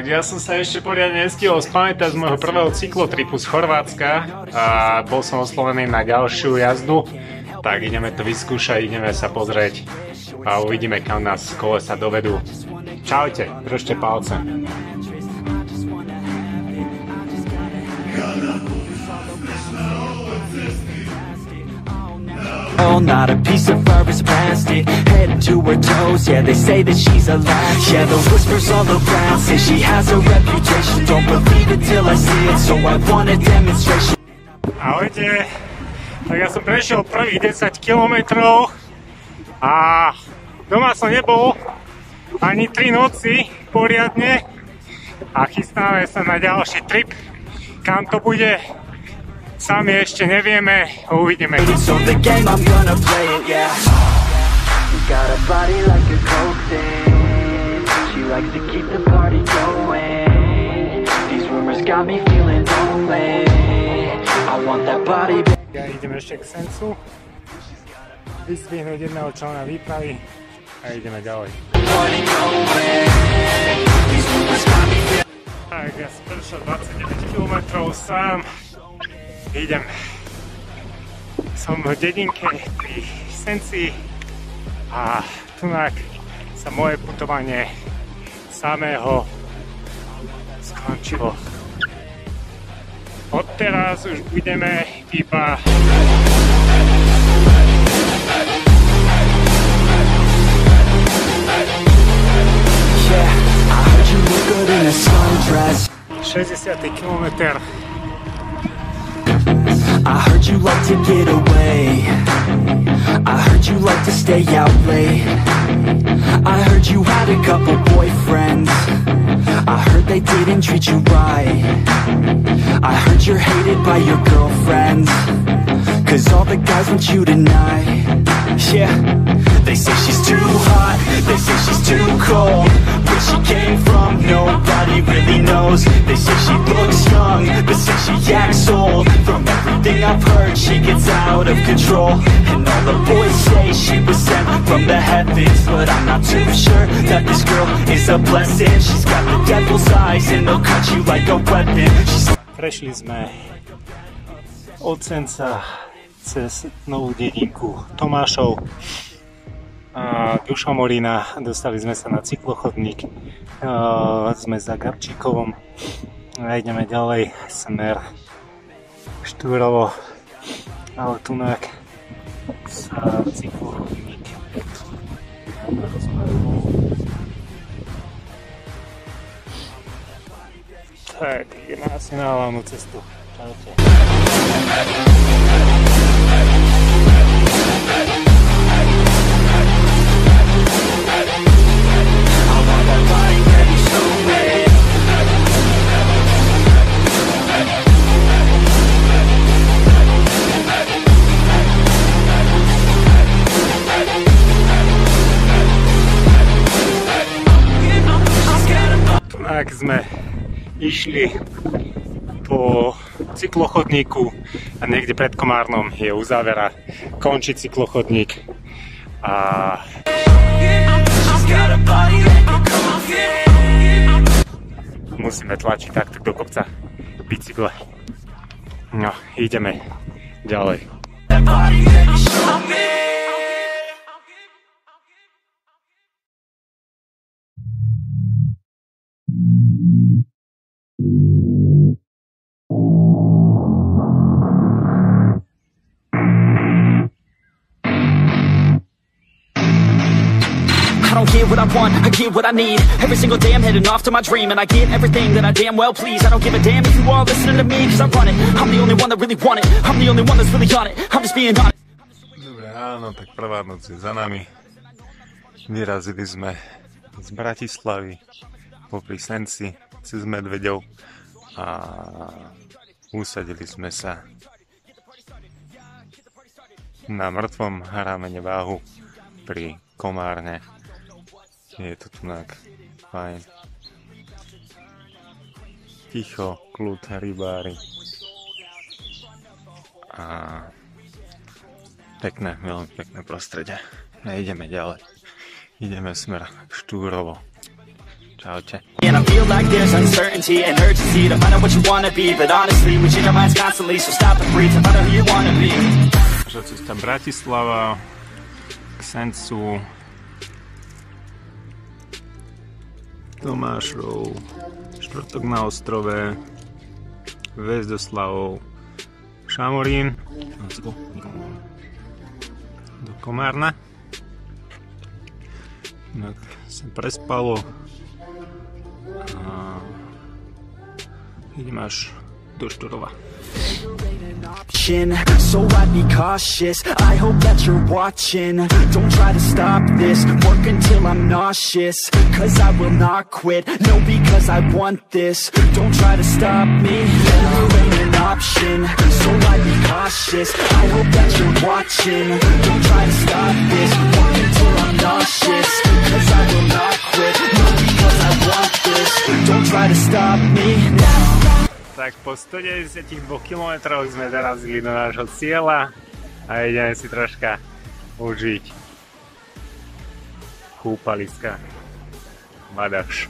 ja som sa ešte poriadne nestihol spamätať z môjho prvého cyklotripu z Chorvátska a bol som oslovený na ďalšiu jazdu, tak ideme to vyskúšať, ideme sa pozrieť a uvidíme, kam nás kolesa dovedú. Čaute, držte palce. Not a piece of fur is plastic. Head to her toes, yeah, they say that she's a latch. Yeah, the whispers all around say she has a reputation. Don't believe it till I see it, so I want a demonstration. Ahojte, tak ja som prešiel prvých 10 kilometrov a doma som nebol ani 3 noci poriadne a chystáme sa na ďalší trip. Kam to bude? Sami ešte nevieme, uvidíme. So the game I'm gonna play it, yeah. You got a body like a coke thing. She likes to keep the party going. These rumors got me feeling lonely. I want that body. Ja idem ešte k Sencu, vyzdvihnúť jedného člena výpravy a ideme ďalej. Tak, ja som prešiel 29 km sám. Idem. Som v dedinke pri Senci a tunak sa moje putovanie samého skončilo. Odteraz už budeme iba Yeah, I heard you look good in a sundress. 60. kilometr. I heard you like to get away. I heard you like to stay out late. I heard you had a couple boyfriends. I heard they didn't treat you right. I heard you're hated by your girlfriends, 'cause all the guys want you tonight. Yeah, they say she's too hot, they say she's too cold. Where she came from, nobody really knows. They say she looks young, but say she acts old. From everything I've heard, she gets out of control. And all the boys say she was sent from the heavens, but I'm not too sure that this girl is a blessing. She's got the devil's eyes and they'll cut you like a weapon. Prešli sme od Senca cez novú dedinku Tomášov a Dušomorína. Dostali sme sa na cyklochodník. Sme za Gabčíkovom a ideme ďalej smer Štúrovo, ale tunak sa cyklochodník tak ideme asi na hlavnú cestu. Čaute. Tak sme išli po cyklochodníku a niekde pred Komárnom je uzávera, končí cyklochodník a musíme tlačiť takto do kopca bicykle. No, ideme ďalej. I don't get what I want, I get what I need. Every single day I'm heading off to my dream, and I get everything that I damn well please. I don't give a damn if you all listening to me, 'cause I run it. I'm the only one that really want it. I'm the only one that's really on it. I'm just being honest. Dobre, áno, tak prvá noc je za nami. Vyrazili sme z Bratislavy popri Senci cez Medveďov a usadili sme sa na mŕtvom hramene Váhu pri Komárne. Je to tunak fajn. Ticho, kľud, rybári. A pekné, veľmi pekné prostredie. A ideme ďalej. Ideme smer Štúrovo. Čaute. And I feel like there's uncertainty and urgency to find out what you wanna be, but honestly we change our minds constantly, so stop and breathe to find out who you wanna be. Naša cesta Bratislava k Sencu, Tomášov, štvrtok na ostrove, Hvezdoslavov, Šamorín do Komárna. Inak sa prespalo a idem až do Šturova. So I'd be cautious, I hope that you're watching. Don't try to stop this, work until I'm nauseous. Cause I will not quit, no, because I want this. Don't try to stop me, failure ain't an option. So I'd be cautious, I hope that you're watching. Don't try to stop this, work until I'm nauseous. Cause I will not quit, no, because I want this. Don't try to stop me now. Tak po 192 km sme dorazili do nášho cieľa a ideme si troška užiť kúpaliska Badaš.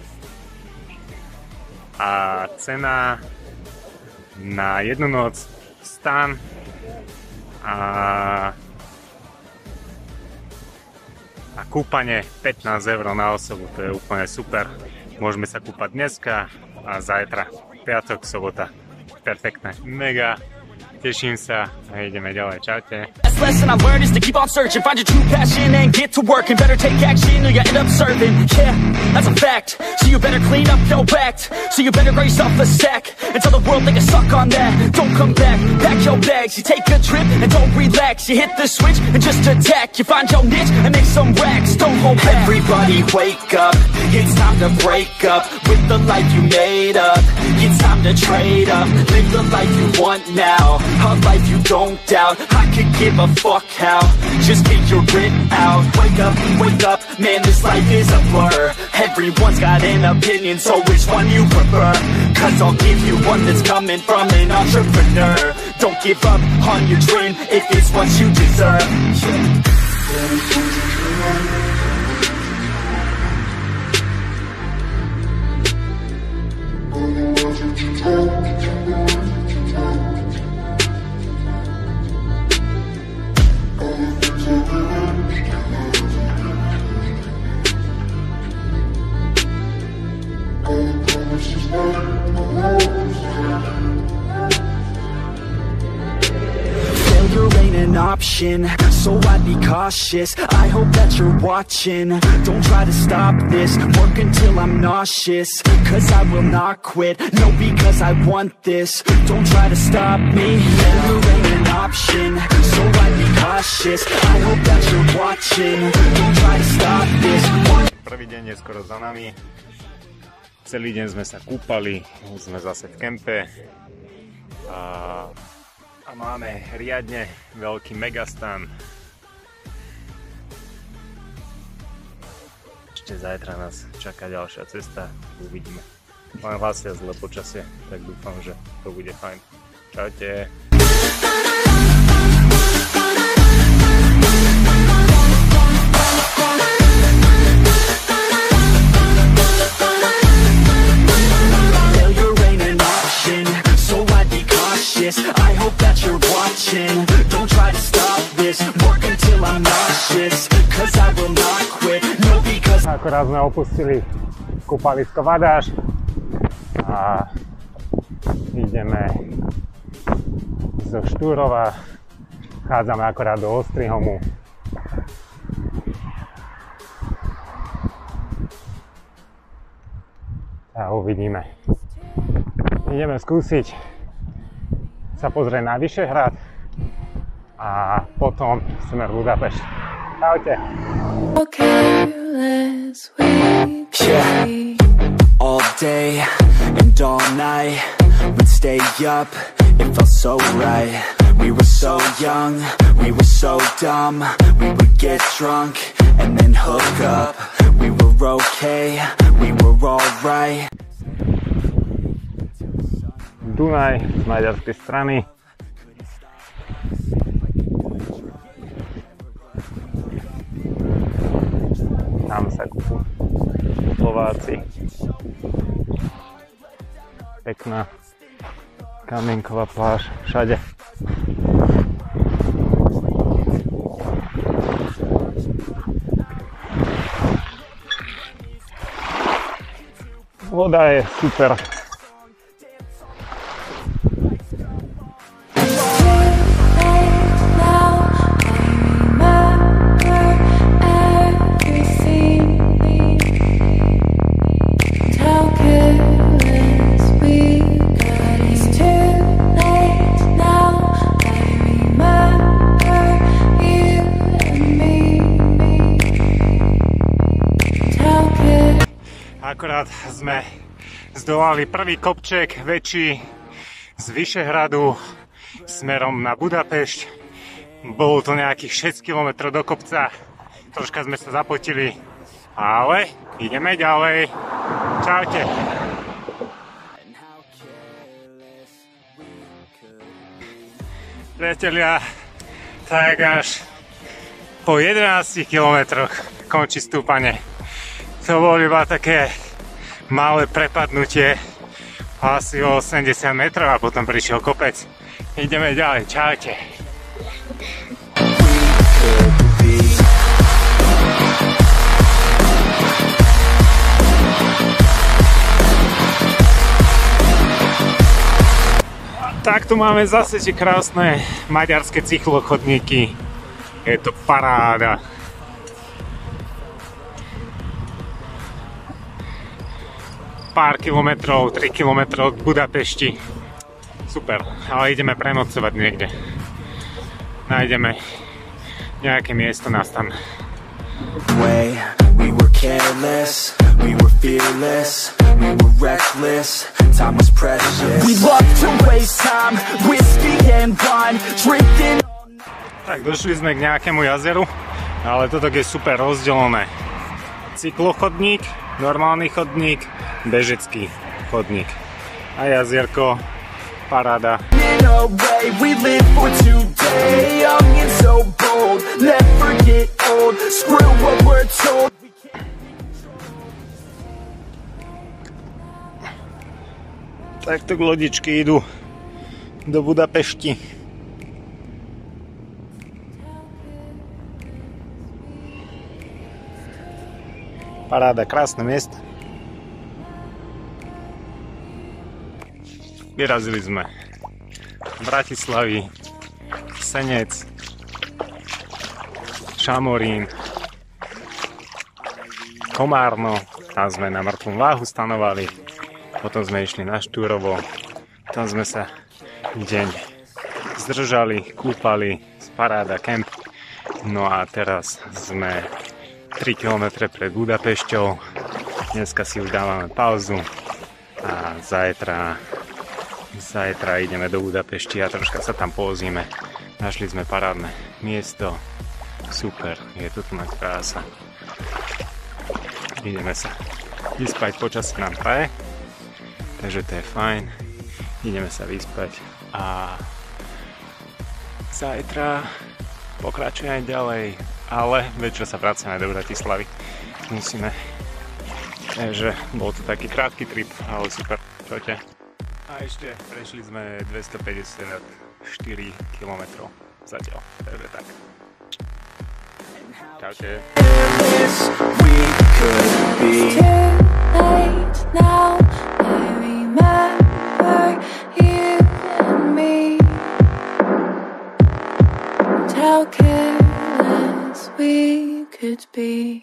A cena na jednu noc stan a kúpanie 15 € na osobu, to je úplne super. Môžeme sa kúpať dneska a zajtra. Piatok, sobota. Perfektné. Mega. Teším sa a ideme ďalej. Čaute. Best lesson I learned is to keep on searching, find your true passion and get to work, and better take action or you end up serving. Yeah, that's a fact. So you better clean up your act. So you better grab yourself a sack and tell the world they can suck on that. Don't come back, pack your bags. You take a trip and don't relax. You hit the switch and just attack. You find your niche and make some racks. Don't hold back. Everybody wake up. It's time to break up with the life you made up. It's time to trade up. Live the life you want now. A life you don't doubt. I could give a fuck how. Just figure it out. Wake up, man, this life is a blur. Everyone's got an opinion, so which one you prefer? Cause I'll give you one that's coming from an entrepreneur. Don't give up on your dream if it's what you deserve. Failure ain't an option, so I'd be cautious. I hope that you're watching. Don't try to stop this, work until I'm nauseous. Cause I will not quit, no, because I want this. Don't try to stop me, failure ain't an option, so I'd be cautious. I hope that you're watching. Don't try to stop this. Prvý deň je skoro za nami. Celý deň sme sa kúpali, sme zase v kempe a máme riadne veľký megastan. Ešte zajtra nás čaká ďalšia cesta, uvidíme. Len hlasia zle počasie, tak dúfam, že to bude fajn. Čaute. I hope that you're watching. Don't try to stop this, work until I'm nauseous. Cause I will not quit, no, because Akorát sme opustili kúpalisko Badaš a ideme zo Štúrova, chádzame akorát do Ostrihomu. A uvidíme. Ideme skúsiť sa pozrieť na Vyšehrad a potom smer Budapešť. Čaute. yeah, all day and all night we'd stay up, it felt so right. We were so young, we were so dumb. We would get drunk and then hook up. We were okay, we were alright. Dunaj z maďarskej strany. Tam sa kúpu. Slováci. Pekná kamienková pláž všade. Voda je super. Akorát sme zdolali prvý kopček väčší z Vyšehradu smerom na Budapešť. Bolo to nejakých 6 km do kopca. Troška sme sa zapotili, ale ideme ďalej. Čaute. Priatelia, tak až po 11 km končí stúpanie. To bolo iba také malé prepadnutie, asi o 80 metrov a potom prišiel kopec. Ideme ďalej, čaute. Tak tu máme zase tie krásne maďarské cyklochodníky. Je to paráda. Pár kilometrov, 3 kilometrov od Budapešti. Super, ale ideme prenocovať niekde. Nájdeme nejaké miesto nás tam. We were careless, we were fearless, we were reckless, time was precious. We loved to waste time, whiskey and wine, drinking. Tak došli sme k nejakému jazeru, ale toto je super rozdelené. Cyklochodník, normálny chodník, bežecký chodník. A jazierko, paráda. Takto lodičky idú do Budapešti. Paráda, krásne miesto. Vyrazili sme z Bratislavy, Senec, Šamorín, Komárno, tam sme na mŕtvom váhu stanovali, potom sme išli na Štúrovo, tam sme sa deň zdržali, kúpali, paráda, kemp. No a teraz sme 3 km pred Budapešťou, dneska si už dávame pauzu a zajtra ideme do Budapešti a troška sa tam povozíme. Našli sme parádne miesto, super, je tu na krása. Ideme sa vyspať, počasie nám praje, takže to je fajn. Ideme sa vyspať a zajtra pokračujeme ďalej, ale večer sa vracame do Bratislavy. Musíme, takže bol to taký krátky trip, ale super. Čaute. A ešte prešli sme 254 km zatiaľ, takže tak. Čaute. How careless we could be.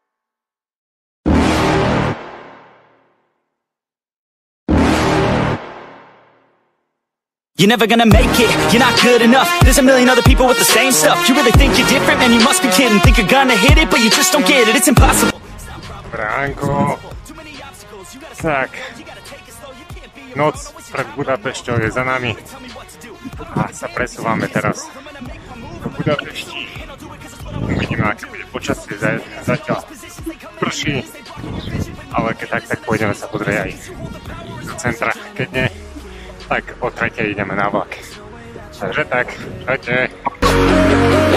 You're never gonna make it, you're not good enough. There's a million other people with the same stuff. You really think you're different, man, you must be kidding. Think you're gonna hit it, but you just don't get it, it's impossible. Bránko. Tak, noc pred Budapešťou je za nami a sa presúvame teraz do Budapešti. Uvidíme, aké bude počasie, zatiaľ prší, ale keď tak pôjdeme sa pozrieť aj do centra. Keď nie, tak o 3:00 ideme na vlak. Takže tak, čaute.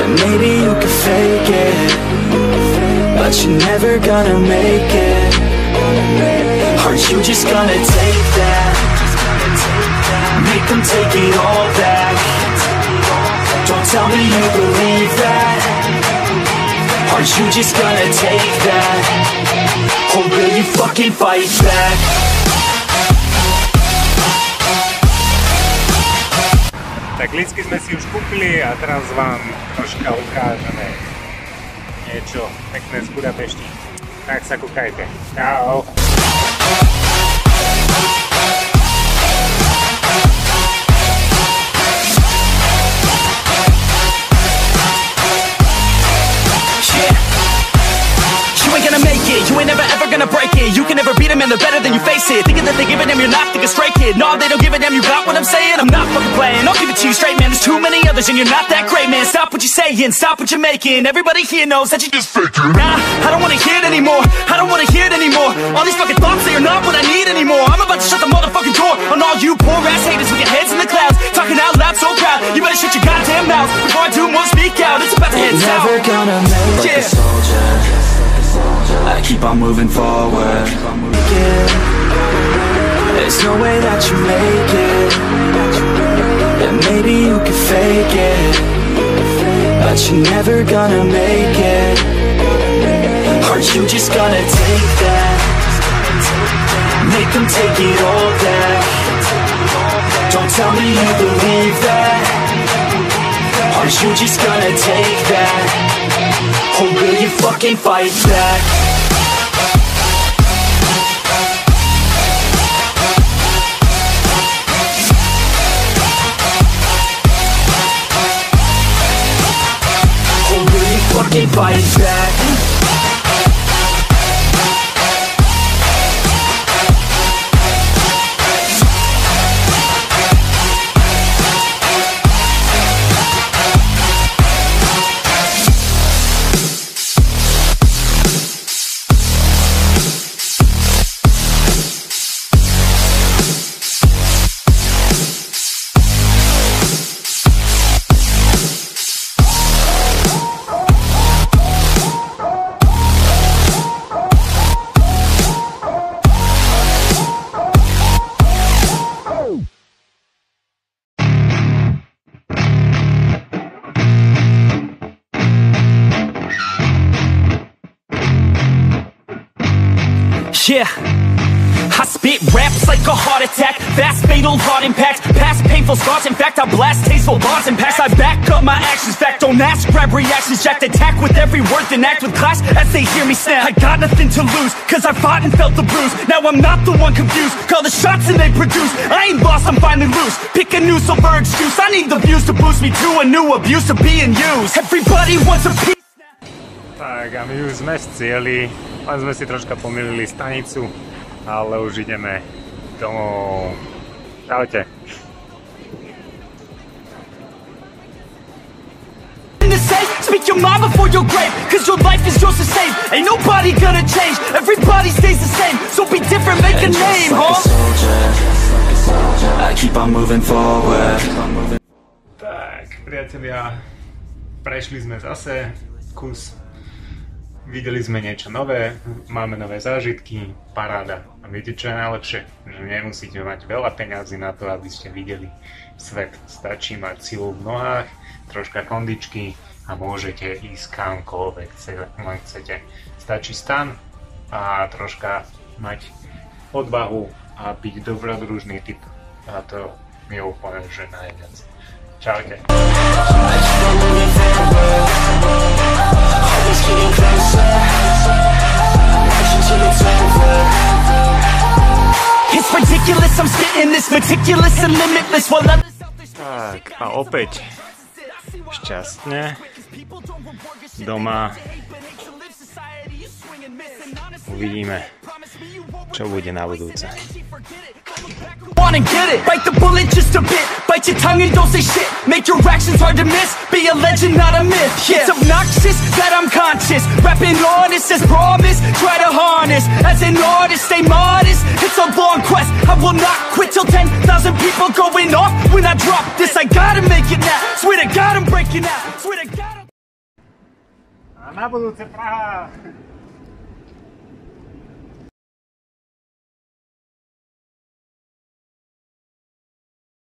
Maybe you can fake it, but you're never gonna make it. Are you just gonna take that? Make them take it all back. Don't tell me you believe that. Are you just gonna take that? Or will you fucking fight back? Tak lístky sme si už kúpili a teraz vám troška ukážeme niečo pekné z Budapešti. Tak sa kúkajte. Čau. You ain't never ever gonna break it. You can never beat them and they're better than you face it. Thinking that they give a damn, you're not, think a straight kid. No, they don't give a damn, you got what I'm saying? I'm not fucking playing, I'll give it to you straight, man. There's too many others and you're not that great, man. Stop what you're saying, stop what you're making. Everybody here knows that you just faking. Nah, I don't wanna hear it anymore, I don't wanna hear it anymore. All these fucking thoughts, they are not what I need anymore. I'm about to shut the motherfucking door on all you poor ass haters with your heads in the clouds, talking out loud so proud. You better shut your goddamn mouth before I do more speak out. It's about to head south. Never gonna make like a soldier. I keep on moving forward. There's no way that you make it. And maybe you can fake it, but you're never gonna make it. Are you just gonna take that? Make them take it all back. Don't tell me you believe that. Are you just gonna take that? Or will you fucking fight back? Or will you fucking fight back? Yeah, I spit raps like a heart attack, fast fatal heart impact, past painful scars. In fact, I blast tasteful bars and packs. I back up my actions, fact don't ask, grab reactions, jacked attack with every word, then act with class as they hear me snap. I got nothing to lose, cause I fought and felt the bruise. Now I'm not the one confused, call the shots and they produce. I ain't lost, I'm finally loose, pick a new silver excuse. I need the views to boost me to a new abuse of being used. Everybody wants a piece. Tak a my už sme zcieli, len sme si troška pomýlili stanicu, ale už ideme domov. Čaute. Speak your mind before your grave, cause your life is yours to save. Ain't nobody gonna change, everybody stays the same. So be different, make a name, huh? I keep on moving forward. Tak, priatelia, prešli sme zase kus. Videli sme niečo nové, máme nové zážitky, paráda. A viete čo je najlepšie? Že nemusíte mať veľa peňazí na to, aby ste videli svet. Stačí mať silu v nohách, troška kondičky a môžete ísť kamkoľvek len chcete. Stačí stan a troška mať odvahu a byť dobrodružný typ. A to mi je úplne že najviac. Čaute. It's ridiculous, I'm spitting this meticulous and limitless while others. Tak a opäť šťastne doma. Uvidíme, čo bude na budúce. Wanna get it, bite the bullet just a bit, bite your tongue and don't say shit, make your actions hard to miss, be a legend not a myth, yeah. It's obnoxious that I'm conscious, rapping honest as promise, try to harness, as an artist stay modest, it's a long quest, I will not quit till 10,000 people going off when I drop this, I gotta make it now, swear to God I'm breaking out, swear to God I'm... A na budúce Praha!